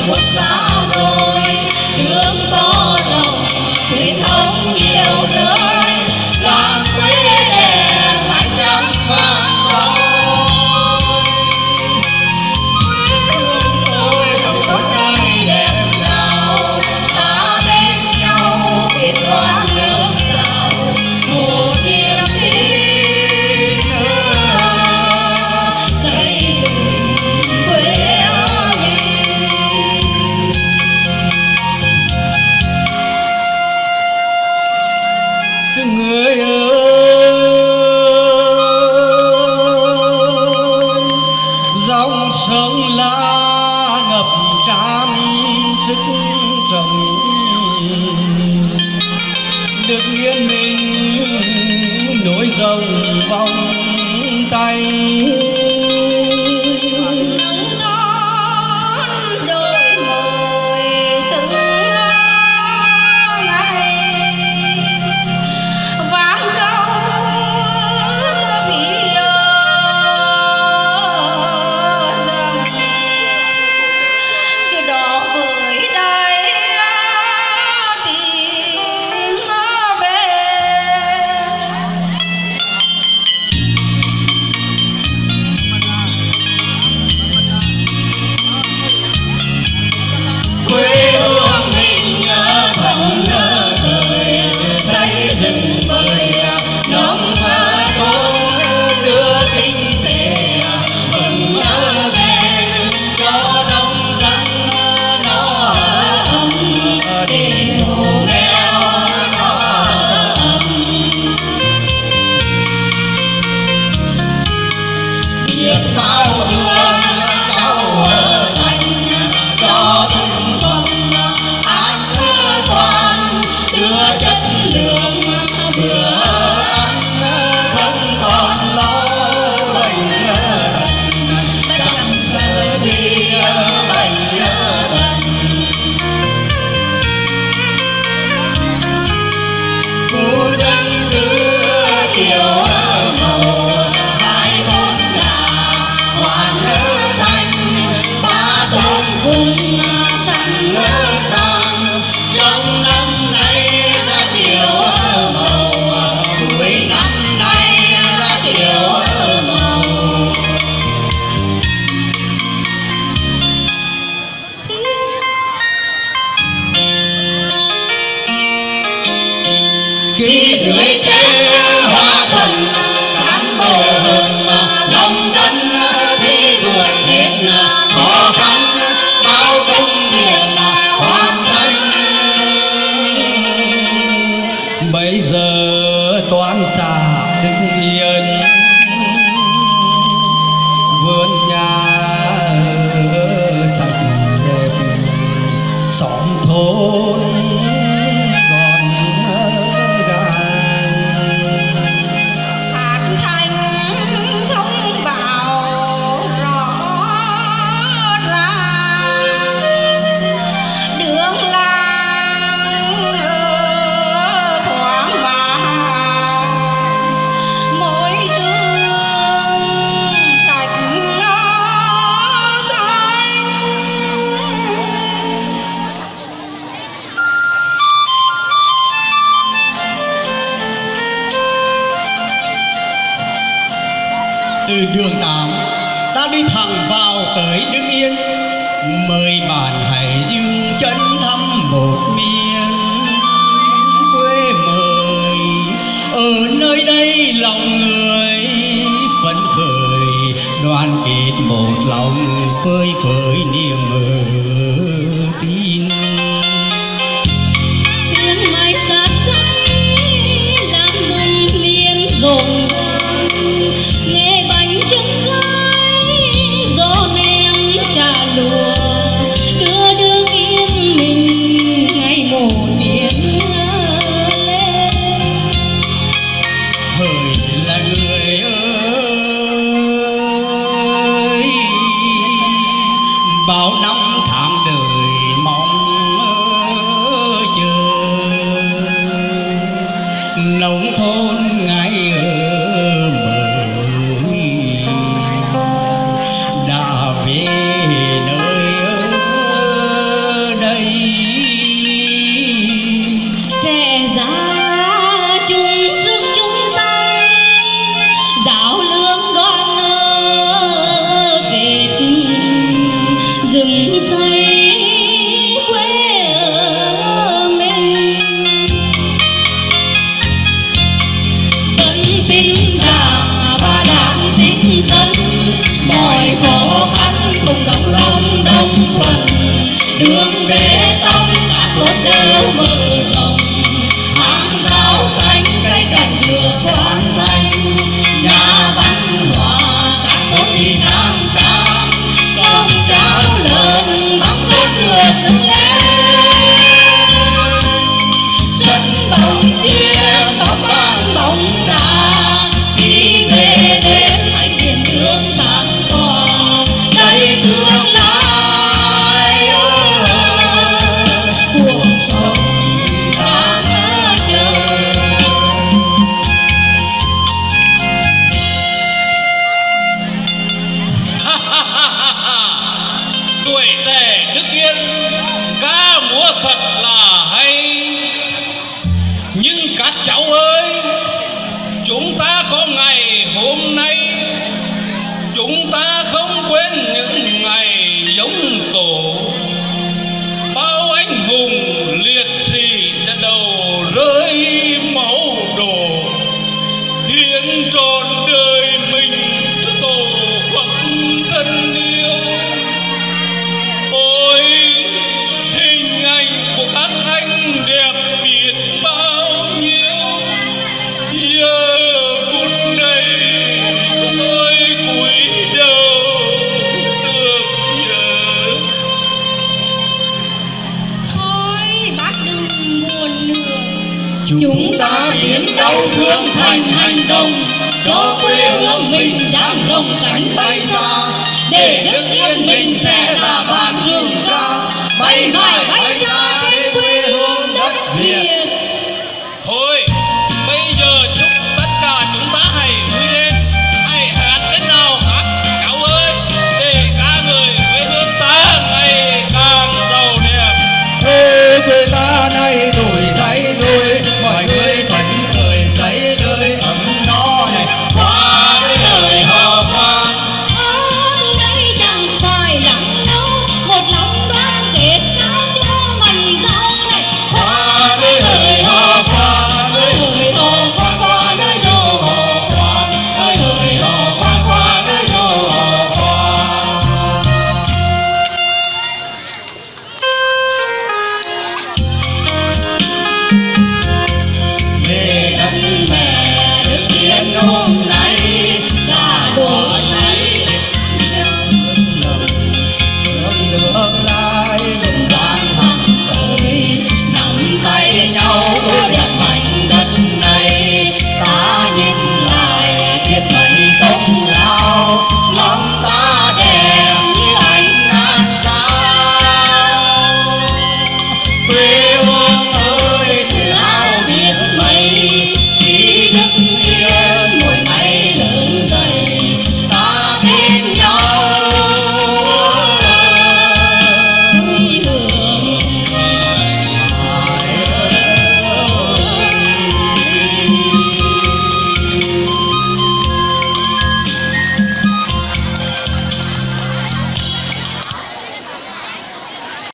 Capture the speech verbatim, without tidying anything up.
quốc gia rồi, đường to rộng truyền thống nhiều nơi, làng quê đẹp hạnh lắm vang dội. Ôi đất ơi đẹp nào, ta bên nhau biết đoán nước giàu, một niềm tin xây dựng quê mình. Chứ người ơi, dòng sông lá ngập tràn sức rộng, được yên mình nối rồng vòng tay. Đôi môi từng ngày vang câu vì rằng chưa đỏ với đây tìm về. Quê hương mình vẫn thời xây dựng bởi nông thôn đưa kinh tế vững về cho nông dân nó ấm để hộ nghèo nó ấm. Biết bao hương cao thành cho thực phẩm an toàn, đưa chất lượng bữa ăn không còn lo bệnh tật, chẳng sợ gì bệnh tật. Khu dân cư kiểu màu hai thôn nhà hoàn thành, ba thôn cùng sẵn sàng trong năm nay là kiểu màu, cuối năm nay là kiểu màu. Khi dưới cây hoa thuần cán bộ hừng, nông dân thì vượt hết khó khăn, bao công việc hoàn thành. Bây giờ toàn xã Đức Yên vườn nhà sạch đẹp, xóm thôn còn gàng. Hát thanh thông vào rõ ràng, đường làng thoáng vàng, môi trường sạch xanh. Từ đường tám ta đi thẳng vào tới Đức Yên, mời bạn hãy dừng chân thăm một miền quê mời. Ở nơi đây lòng người phấn khởi, đoàn kết một lòng phơi phới niềm mơ tin. Tiếng mai sát giấy làm mừng miền rộn ràng, nghe bánh trưng gái gió nem trà lúa, đưa đưa Yên mình ngày một tiến lên. Hỡi là người ơi, bao đều mở rộng, hàng rào xanh cây cảnh được hoàn thành, nhà văn hóa các tốt đi khang trang, con cháu lớn bóng lên thừa dựng lên, sân bóng chia bóng vang bóng đá, khi về đêm anh tiền nước sáng tỏa đầy tương lai. Cuộc sống ta chờ. Tuổi trẻ Đức Yên ca múa thật là hay, nhưng các cháu ơi, chúng ta có ngày hôm nay, chúng ta không quên những ngày giống tổ, bao anh hùng liệt sĩ đã đầu rơi máu đổ, hiến trọn đời mình cho tổ quốc thân yêu. Ôi hình ảnh của các anh đẹp biết bao nhiêu, giờ phút này tôi cúi đầu tưởng nhớ. Thôi bác đừng buồn nữa, Chúng ta biến đau thương thành hành động, cho quê hương mình dang rộng cánh bay xa, để Đức Yên mình sẽ là vạn trường ca bay mãi.